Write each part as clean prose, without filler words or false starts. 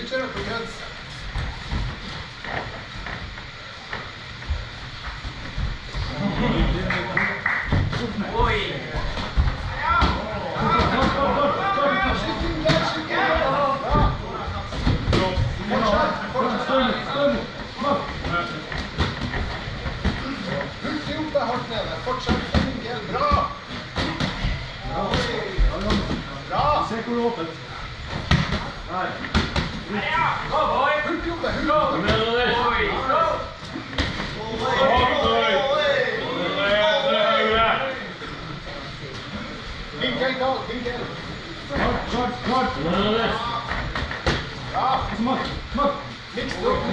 kjør på grønns. Oi! Fortsett, Engel, bra! Bra! Se hvor åpent. Nei. Gå, boy! Hulk jobbe, hulk! Oi! Vinkel, Karl, vinkel! Klart. Bra! Smak. Miks det opp.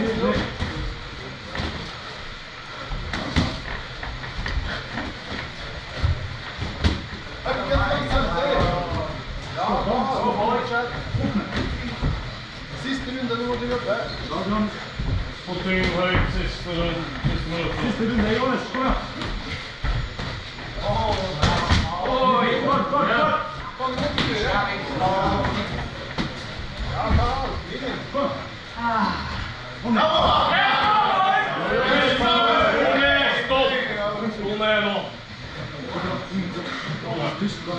Siste runde, nå må du jobbe. Spotting høyt, siste minutt. Siste runde, Johannes. Kom igjen. Oi! Fange opp i døren. Ja, Karl, vinner. Kom. Kom ned. Stå ned nå. Tyst, da.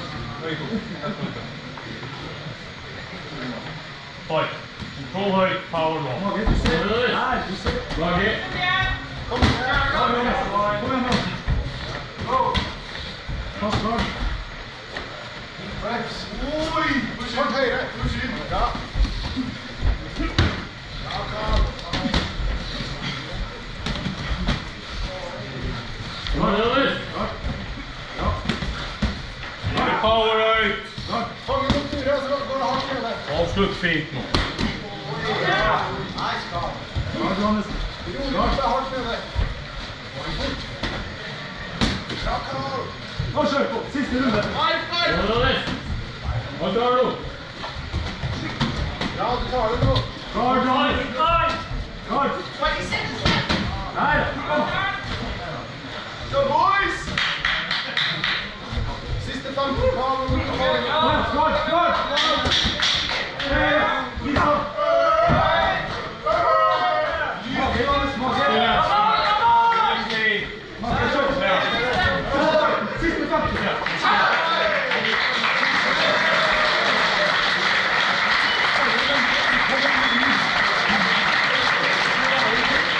Fight. Control høyt, power nå. Mage, du ser. Nei, du ser. Mage. Kom igjen. Kom igjen nå. Pass klart. Flex. Oi! Kort høyre. Ja. Ja, Karl. Power høyt. Fange opp turet, så går det hardt med det. Avslutt fint nå. Nice, Karl. Klart, Johannes. Jo, det er hardt med det. Bra, Karl. Nå kjør på. Siste runde. Hva tar du? Ja, du tar det nå. Klart, Johannes. Klart. Nei, kom.